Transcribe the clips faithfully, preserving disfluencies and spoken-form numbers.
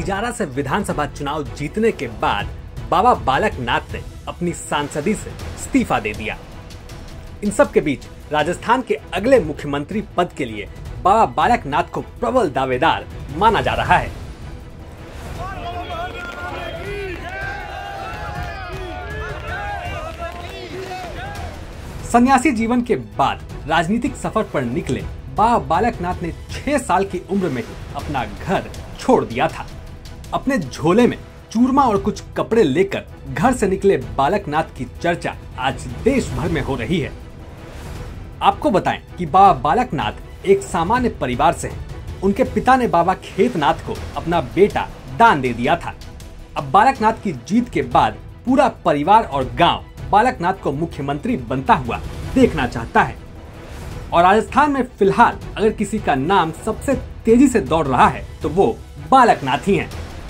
तिजारा से विधानसभा चुनाव जीतने के बाद बाबा बालक नाथ ने अपनी सांसदी से इस्तीफा दे दिया। इन सब के बीच राजस्थान के अगले मुख्यमंत्री पद के लिए बाबा बालक नाथ को प्रबल दावेदार माना जा रहा है। सन्यासी जीवन के बाद राजनीतिक सफर पर निकले बाबा बालक नाथ ने छह साल की उम्र में ही अपना घर छोड़ दिया था। अपने झोले में चूरमा और कुछ कपड़े लेकर घर से निकले बालक नाथ की चर्चा आज देश भर में हो रही है। आपको बताएं कि बाबा बालक नाथ एक सामान्य परिवार से हैं। उनके पिता ने बाबा खेतनाथ को अपना बेटा दान दे दिया था। अब बालक नाथ की जीत के बाद पूरा परिवार और गांव बालक नाथ को मुख्यमंत्री बनता हुआ देखना चाहता है। और राजस्थान में फिलहाल अगर किसी का नाम सबसे तेजी से दौड़ रहा है तो वो बालक नाथ ही हैं।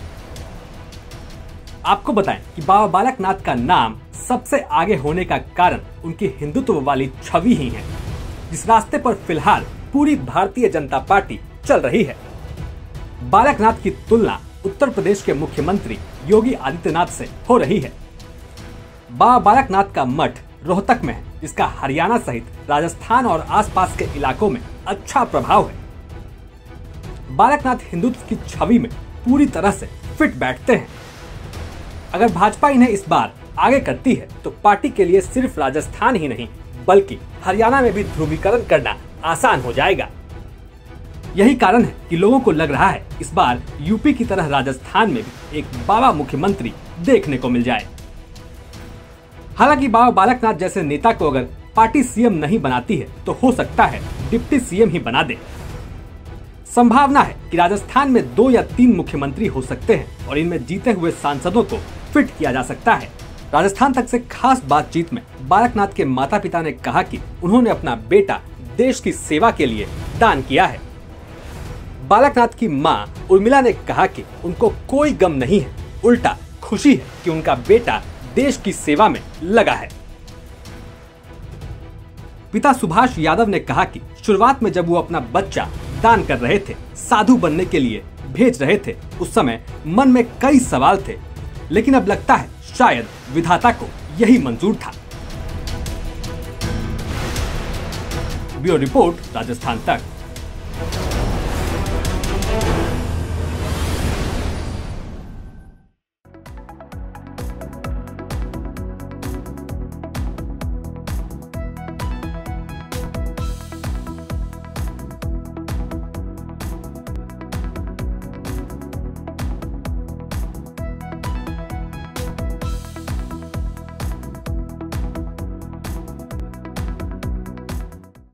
आपको बताएं कि बाबा बालक नाथ का नाम सबसे आगे होने का कारण उनकी हिंदुत्व वाली छवि ही है, जिस रास्ते पर फिलहाल पूरी भारतीय जनता पार्टी चल रही है। बालक नाथ की तुलना उत्तर प्रदेश के मुख्यमंत्री योगी आदित्यनाथ से हो रही है। बाबा बालक नाथ का मठ रोहतक में है, जिसका हरियाणा सहित राजस्थान और आसपास के इलाकों में अच्छा प्रभाव है। बालक नाथ हिंदुत्व की छवि में पूरी तरह से फिट बैठते हैं। अगर भाजपा इन्हें इस बार आगे करती है तो पार्टी के लिए सिर्फ राजस्थान ही नहीं बल्कि हरियाणा में भी ध्रुवीकरण करना आसान हो जाएगा। यही कारण है कि लोगों को लग रहा है इस बार यूपी की तरह राजस्थान में भी एक बाबा मुख्यमंत्री देखने को मिल जाए। हालांकि बाबा बालक नाथ जैसे नेता को अगर पार्टी सीएम नहीं बनाती है तो हो सकता है डिप्टी सीएम ही बना दे। संभावना है कि राजस्थान में दो या तीन मुख्यमंत्री हो सकते हैं और इनमें जीते हुए सांसदों को फिट किया जा सकता है। राजस्थान तक से खास बातचीत में बालक नाथ के माता पिता ने कहा कि उन्होंने अपना बेटा देश की सेवा के लिए दान किया है। बालक नाथ की मां उर्मिला ने कहा कि उनको कोई गम नहीं है, उल्टा खुशी है कि उनका बेटा देश की सेवा में लगा है। पिता सुभाष यादव ने कहा कि शुरुआत में जब वो अपना बच्चा दान कर रहे थे, साधु बनने के लिए भेज रहे थे, उस समय मन में कई सवाल थे, लेकिन अब लगता है शायद विधाता को यही मंजूर था। ब्यूरो रिपोर्ट, राजस्थान तक।